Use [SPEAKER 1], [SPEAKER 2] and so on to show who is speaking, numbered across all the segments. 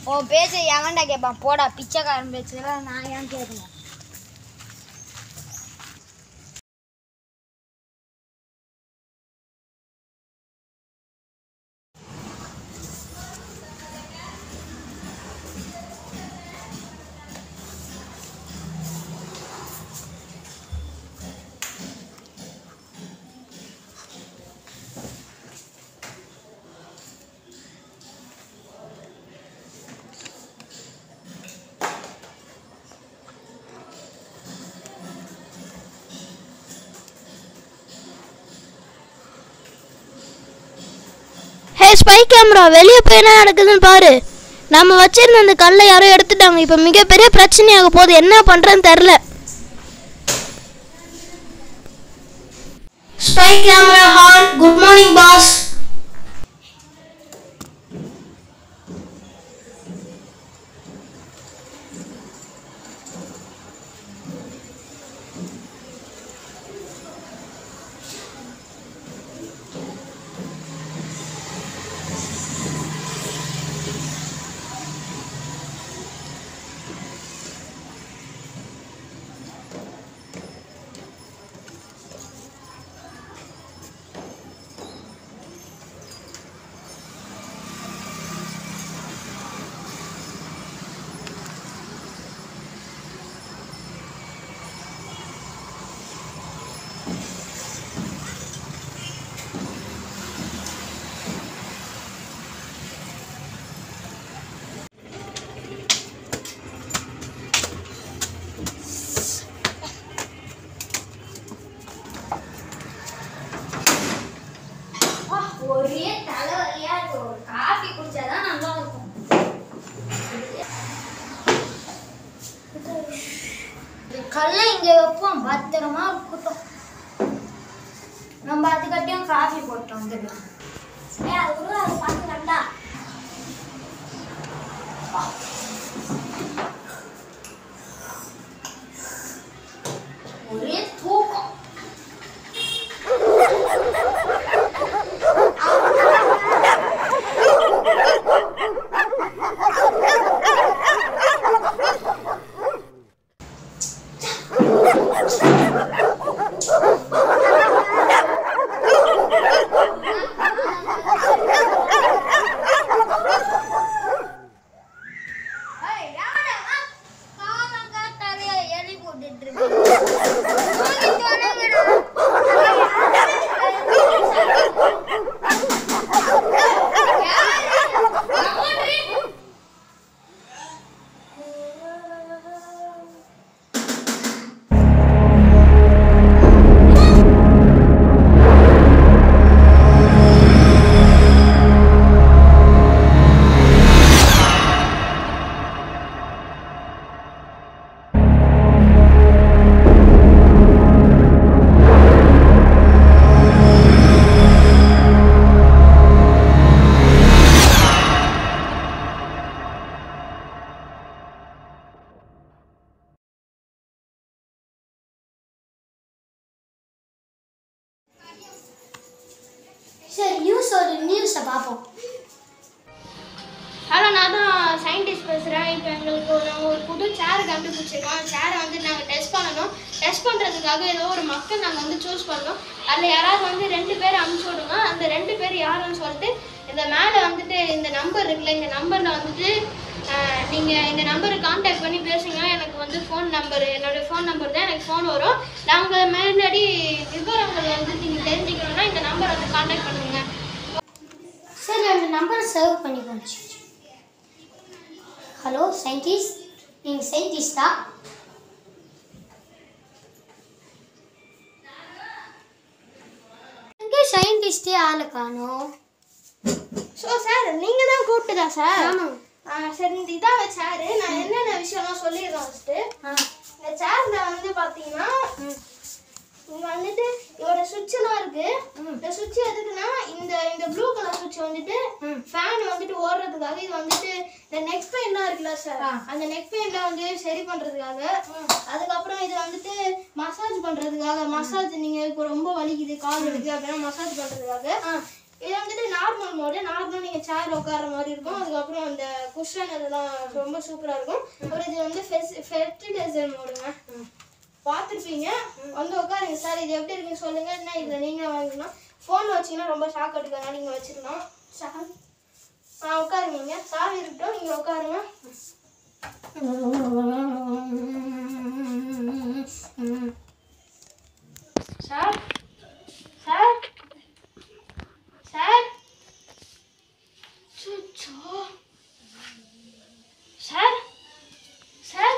[SPEAKER 1] உன் பேச்ச எவன்டா கேட்பான்? போடா பிச்சைக்காரன் பேச்சுலாம் நான் ஏன் கேட்கணும்?
[SPEAKER 2] ஸ்பை கேமரா வெளியே போய் என்ன நடக்குதுன்னு பாரு. நம்ம வச்சிருந்த அந்த கல்லை யாரோ எடுத்துட்டாங்க. இப்போ மிகப்பெரிய பிரச்சனையாக போகுது. என்ன பண்றேன்னு தெரியல. Spy camera hall. Good morning boss.
[SPEAKER 1] ஒரே தலைவலியா இருக்கு. ஒரு காஃபி குடிச்சாதான் நல்லா இருக்கும். கல்லை இங்க வைப்போம், பத்திரமா இருக்கட்டும். நம்ம அதுக்கட்டியும் காஃபி போட்டு வந்துடலாம். அது பார்த்து கண்டா ஒரே தூக்கம். சரி, நியூஸை பார்ப்போம்.
[SPEAKER 2] ஹலோ, நான் தான் சயின்டிஸ்ட் பேசுகிறேன். இப்போ எங்களுக்கு நாங்கள் ஒரு புது சேரை கண்டுபிடிச்சிருக்கோம். சேரை வந்து நாங்கள் டெஸ்ட் பண்ணணும். டெஸ்ட் பண்ணுறதுக்காக ஏதோ ஒரு மக்கள் நாங்கள் வந்து சூஸ் பண்ணோம். அதில் யாராவது வந்து 2 பேர் அனுப்பிச்சி விடுங்க. அந்த 2 பேர் யாருன்னு சொல்லிட்டு இந்த மேலே வந்துட்டு இந்த நம்பர் இருக்குல்ல, இந்த நம்பரில் வந்துட்டு நீங்கள் இந்த நம்பருக்கு கான்டாக்ட் பண்ணி பேசுங்க. எனக்கு வந்து என்னோடய ஃபோன் நம்பர் தான் எனக்கு ஃபோன் வரும். நாங்கள் முன்னாடி விவரங்கள் வந்து நீங்கள் தெரிஞ்சுக்கணுன்னா இந்த நம்பரை வந்து கான்டாக்ட் பண்ணுங்க.
[SPEAKER 1] சரி, அந்த நம்பரை சேவ் பண்ணிக்கோங்க. ஹலோ சயின்டிஸ்ட், நீங்கள் சயின்டிஸ்டா? எங்கே சயின்டிஸ்டே ஆளை காணோம்.
[SPEAKER 2] சார், நீங்கள் தான் கூப்பிட்டுதா சார்?
[SPEAKER 1] ஆமாம்.
[SPEAKER 2] சரி, இந்த இதாங்க சேரு. நான் என்னென்ன விஷயம்லாம் சொல்லிடுறேன் ஃபஸ்ட்டு. இந்த சேரில் வந்து பார்த்தீங்கன்னா இங்கே வந்துட்டு இதோட சுவிட்செல்லாம் இருக்கு. இந்த சுவிட்ச் எதுக்குன்னா இந்த ப்ளூ கலர் சுவிட்ச் வந்துட்டு ஃபேன் வந்துட்டு ஓடுறதுக்காக, இது வந்துட்டு இந்த நெக் பெயின்லாம் இருக்குல்ல சார், அந்த நெக் பெயின்லாம் வந்து சரி பண்ணுறதுக்காக. அதுக்கப்புறம் இது வந்துட்டு மசாஜ் பண்ணுறதுக்காக, மசாஜ் நீங்கள் இப்போ ரொம்ப வலிக்குது கால் வலிக்குது அப்படின்னா மசாஜ் பண்ணுறதுக்காக. இது வந்துட்டு நார்மல் மோடு. நார்மலாக நீங்கள் சேர் உட்கார மாதிரி இருக்கும். அதுக்கப்புறம் அந்த குஷன் அதெல்லாம் ரொம்ப சூப்பராக இருக்கும். அப்புறம் இது வந்து ஃபெர்டிலைசர் மோடுங்க. பார்த்துருப்பீங்க. வந்து உட்காருங்க சார். இது எப்படி இருக்குன்னு சொல்லுங்கள். என்ன இதில் நீங்கள் வாங்கிக்கணும். ஃபோன் வச்சிங்கன்னா ரொம்ப ஷாக் அடிக்காங்க. நீங்கள் வச்சுக்கலாம். உட்காருங்க. நீங்கள் சாவி இருக்கட்டும். நீங்கள் உட்காருங்க. Sir sir sir sir sir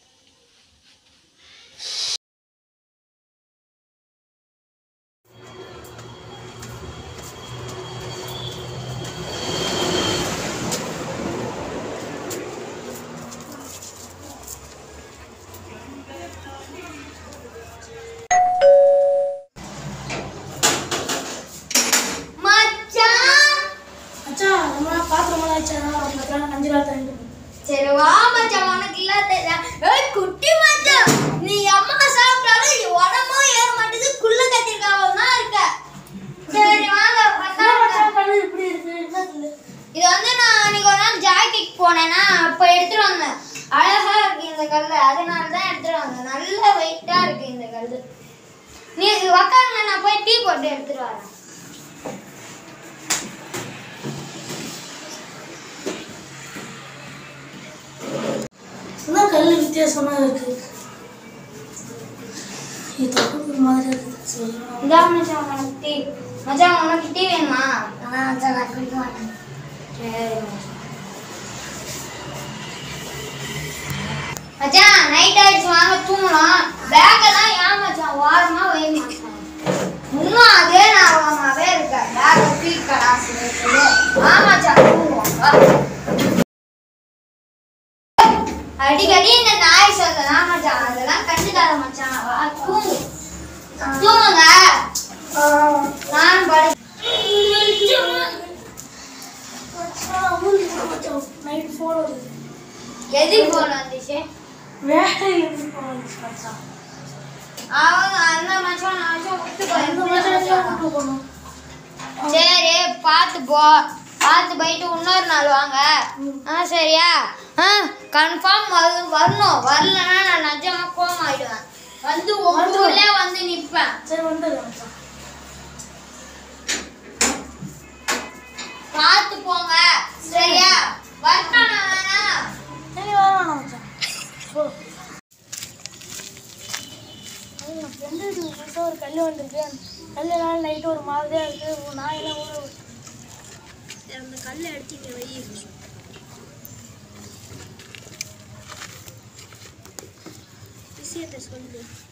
[SPEAKER 1] சரி வா மச்சான், உனக்கு இல்லாத குட்டி மச்சான். நீ அம்மா சாப்பிட்டாலும் உடம்பும் ஏற மாட்டேது. குள்ள கத்திரிக்காவா இருக்க. சரி வாங்க. இது வந்து நான் அன்னைக்கு ஒரு நாள் ஜாக்கெட் போனேன்னா அப்ப எடுத்துட்டு வந்தேன். அழகா இருக்கு இந்த கல்லு. அதனாலதான் எடுத்துட்டு வந்தேன். நல்ல வெயிட்டா இருக்கு இந்த கல்லு. நீ உக்காருங்க, நான் போய் டீ போட்டு எடுத்துட்டு வரேன்.
[SPEAKER 3] கல் வித்தியாசமா இருக்கு. இது ஒரு மாதிரி இருக்கு. சொல்லலாம்.
[SPEAKER 1] இதா மச்சான் உனக்கு டீ. மச்சான் உனக்கு டீ வேணுமா?
[SPEAKER 3] மச்சான் நான் குடிக்க மாட்டேன்.
[SPEAKER 1] சரி மச்சான், நைட் ஆயிடுச்சு, வாங்க தூங்கலாம். பேக்கெல்லாம் ஏன் மச்சான் வாரமா வை மச்சான். இன்னும் அதே ஞாபகமாவே இருக்க. பேக்கை தூக்கடா சொல்லிட்டு வா மச்சான் தூங்குவோம். அடிக்கடி இந்த நாய் சொல்லலாம் மச்சான். அதெல்லாம் கண்டுக்காத மச்சான். வா தூங்கு. தூங்குங்க. நான் படு.
[SPEAKER 3] நைட் ஃபோன் வருது.
[SPEAKER 1] எதுக்கு போன வந்துச்சு?
[SPEAKER 3] வேலை எதுக்கு ஃபோன் வந்துச்சு மச்சான்?
[SPEAKER 1] அவங்க அந்த மச்சான் நான் விட்டு
[SPEAKER 3] போகணும்.
[SPEAKER 1] சரி பார்த்து போ. பார்த்து போயிட்டு இன்னொரு நாள் வாங்க. சரியா? கன்ஃபார்ம் வரணும். வரலன்னா நான் நிஜமா கோவம் ஆயிடுவேன். வந்து ஊர்ல வந்து நிற்பேன்.
[SPEAKER 3] சரி வந்துடுறேன் மச்சான்.
[SPEAKER 1] பார்த்து போங்க. சரியா? வரணும் வேணா.
[SPEAKER 3] சரி வரணும் மச்சான். என் ஃப்ரெண்டு புதுசாக ஒரு கல் வந்திருக்கு. கல்லுனால நைட்டு ஒரு மாதிரியாக இருக்குது. நாயெல்லாம் ஊற
[SPEAKER 2] அந்த கல்லை எடுத்து வை. விஷயத்தை சொல்லு.